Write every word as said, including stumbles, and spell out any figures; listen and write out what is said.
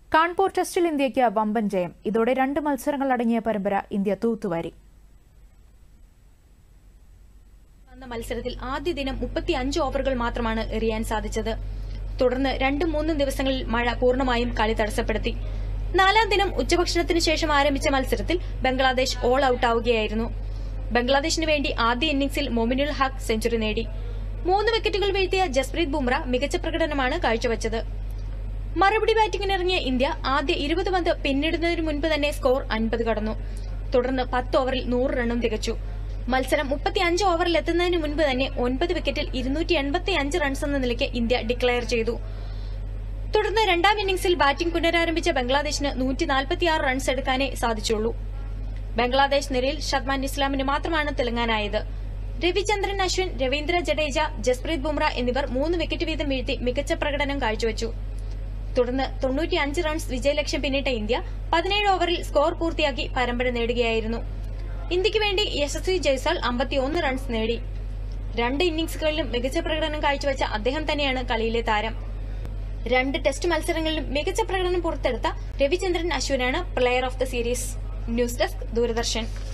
കാൺപൂർ ടെസ്റ്റിൽ ഇന്ത്യയ്ക്ക് വമ്പൻ ജയം. ഇതോടെ രണ്ട് മത്സരങ്ങൾ അടങ്ങിയ പരമ്പര ഇന്ത്യ തൂത്തുവാരി. മത്സരത്തിൽ ആദ്യ ദിനം മുപ്പത്തിയഞ്ച് ഓവറുകൾ മാത്രമാണ് എറിയാൻ സാധിച്ചത്. തുടർന്ന് രണ്ടും മൂന്നും ദിവസങ്ങളിൽ മഴ പൂർണ്ണമായും കളി തടസ്സപ്പെടുത്തി. നാലാം ദിനം ഉച്ചഭക്ഷണത്തിന് ശേഷം ആരംഭിച്ച മത്സരത്തിൽ ബംഗ്ലാദേശ് ഓൾ ഔട്ട് ആവുകയായിരുന്നു. ബംഗ്ലാദേശിന് വേണ്ടി ആദ്യ ഇന്നിംഗ്സിൽ മൊമിനുൽ ഹഖ് സെഞ്ചുറി നേടി. മൂന്ന് വിക്കറ്റുകൾ വീഴ്ത്തിയ ജസ്പ്രീത് ബുംറ മികച്ച പ്രകടനമാണ് കാഴ്ചവച്ചത്. മറുപടി ബാറ്റിംഗിനിറങ്ങിയ ഇന്ത്യ ആദ്യ ഇരുപത് പന്ത് പിന്നിടുന്നതിന് മുൻപ് തന്നെ സ്കോർ അൻപത് കടന്നു. തുടർന്ന് പത്ത് ഓവറിൽ നൂറ് റണ്ണും തികച്ചു. മത്സരം മുപ്പത്തിയഞ്ച് ഓവറിൽ എത്തുന്നതിന് മുൻപ് തന്നെ ഒൻപത് വിക്കറ്റിൽ ഇരുന്നൂറ്റി എൺപത്തി അഞ്ച് റൺസ് എന്ന നിലയ്ക്ക് ഇന്ത്യ ഡിക്ലയർ ചെയ്തു. തുടർന്ന് രണ്ടാം ഇന്നിംഗ്സിൽ ബാറ്റിംഗ് പുനരാരംഭിച്ച ബംഗ്ലാദേശിന് നൂറ്റി നാൽപ്പത്തിയാറ് റൺസ് എടുക്കാനേ സാധിച്ചുള്ളൂ. ബംഗ്ലാദേശ് നിരയിൽ ഷദ്മാൻ ഇസ്ലാമിന് മാത്രമാണ് തിളങ്ങാനായത്. രവിചന്ദ്രൻ അശ്വിൻ, രവീന്ദ്ര ജഡേജ, ജസ്പ്രീത് ബുംറ എന്നിവർ മൂന്ന് വിക്കറ്റ് വീതം വീഴ്ത്തി മികച്ച പ്രകടനം കാഴ്ചവച്ചു. തുടർന്ന് തൊണ്ണൂറ്റിയഞ്ച് റൺസ് വിജയലക്ഷ്യം പിന്നിട്ട ഇന്ത്യ പതിനേഴ് ഓവറിൽ സ്കോർ പൂർത്തിയാക്കി പരമ്പര നേടുകയായിരുന്നു. ഇന്ത്യയ്ക്ക് വേണ്ടി യശസ്വി ജയ്സ്വാൾ അമ്പത്തിയൊന്ന് റൺസ് നേടി. രണ്ട് ഇന്നിംഗ്സുകളിലും മികച്ച പ്രകടനം കാഴ്ചവെച്ച അദ്ദേഹം തന്നെയാണ് കളിയിലെ താരം. രണ്ട് ടെസ്റ്റ് മത്സരങ്ങളിലും മികച്ച പ്രകടനം പുറത്തെടുത്ത രവിചന്ദ്രൻ അശ്വിനാണ് player of the series. News desk, Doordarshan.